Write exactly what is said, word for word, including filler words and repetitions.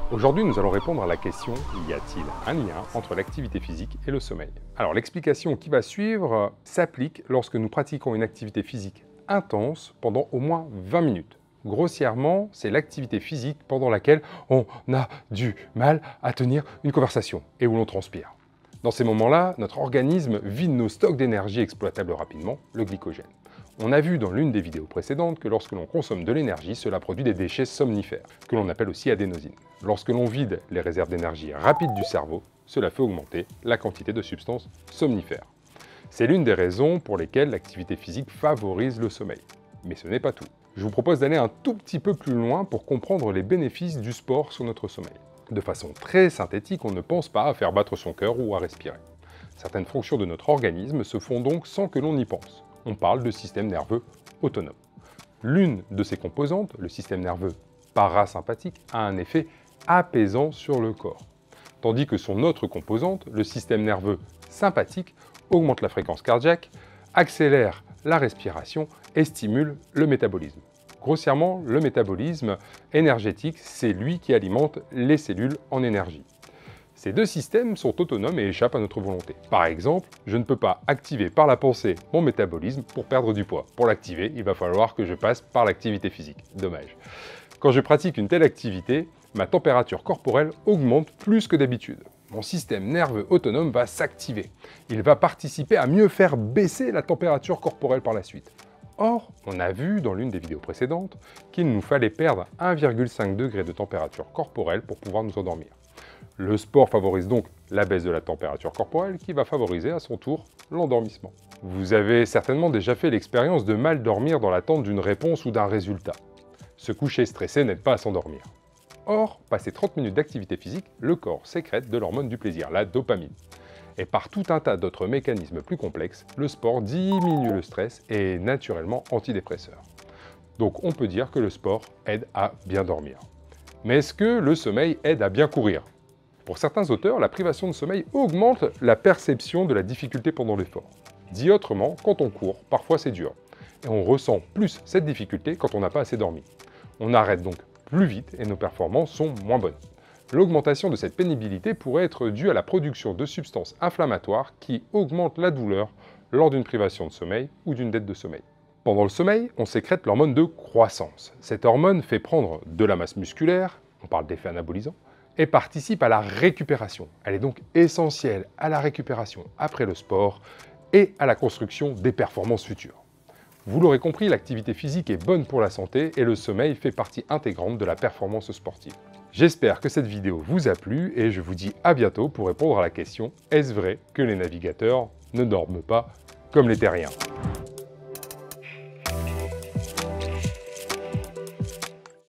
Aujourd'hui, nous allons répondre à la question « Y a-t-il un lien entre l'activité physique et le sommeil ?» Alors, l'explication qui va suivre s'applique lorsque nous pratiquons une activité physique intense pendant au moins vingt minutes. Grossièrement, c'est l'activité physique pendant laquelle on a du mal à tenir une conversation et où l'on transpire. Dans ces moments-là, notre organisme vide nos stocks d'énergie exploitables rapidement, le glycogène. On a vu dans l'une des vidéos précédentes que lorsque l'on consomme de l'énergie, cela produit des déchets somnifères, que l'on appelle aussi adénosine. Lorsque l'on vide les réserves d'énergie rapides du cerveau, cela fait augmenter la quantité de substances somnifères. C'est l'une des raisons pour lesquelles l'activité physique favorise le sommeil. Mais ce n'est pas tout. Je vous propose d'aller un tout petit peu plus loin pour comprendre les bénéfices du sport sur notre sommeil. De façon très synthétique, on ne pense pas à faire battre son cœur ou à respirer. Certaines fonctions de notre organisme se font donc sans que l'on y pense. On parle de système nerveux autonome. L'une de ses composantes, le système nerveux parasympathique, a un effet apaisant sur le corps, tandis que son autre composante, le système nerveux sympathique, augmente la fréquence cardiaque, accélère la respiration et stimule le métabolisme. Grossièrement, le métabolisme énergétique, c'est lui qui alimente les cellules en énergie. Ces deux systèmes sont autonomes et échappent à notre volonté. Par exemple, je ne peux pas activer par la pensée mon métabolisme pour perdre du poids. Pour l'activer, il va falloir que je passe par l'activité physique. Dommage. Quand je pratique une telle activité, ma température corporelle augmente plus que d'habitude. Mon système nerveux autonome va s'activer. Il va participer à mieux faire baisser la température corporelle par la suite. Or, on a vu dans l'une des vidéos précédentes qu'il nous fallait perdre un virgule cinq degré de température corporelle pour pouvoir nous endormir. Le sport favorise donc la baisse de la température corporelle qui va favoriser à son tour l'endormissement. Vous avez certainement déjà fait l'expérience de mal dormir dans l'attente d'une réponse ou d'un résultat. Se coucher stressé n'aide pas à s'endormir. Or, passé trente minutes d'activité physique, le corps sécrète de l'hormone du plaisir, la dopamine. Et par tout un tas d'autres mécanismes plus complexes, le sport diminue le stress et est naturellement antidépresseur. Donc on peut dire que le sport aide à bien dormir. Mais est-ce que le sommeil aide à bien courir ? Pour certains auteurs, la privation de sommeil augmente la perception de la difficulté pendant l'effort. Dit autrement, quand on court, parfois c'est dur. Et on ressent plus cette difficulté quand on n'a pas assez dormi. On arrête donc plus vite et nos performances sont moins bonnes. L'augmentation de cette pénibilité pourrait être due à la production de substances inflammatoires qui augmentent la douleur lors d'une privation de sommeil ou d'une dette de sommeil. Pendant le sommeil, on sécrète l'hormone de croissance. Cette hormone fait prendre de la masse musculaire, on parle d'effet anabolisant, et participe à la récupération. Elle est donc essentielle à la récupération après le sport et à la construction des performances futures. Vous l'aurez compris, l'activité physique est bonne pour la santé et le sommeil fait partie intégrante de la performance sportive. J'espère que cette vidéo vous a plu et je vous dis à bientôt pour répondre à la question « Est-ce vrai que les navigateurs ne dorment pas comme les terriens ?»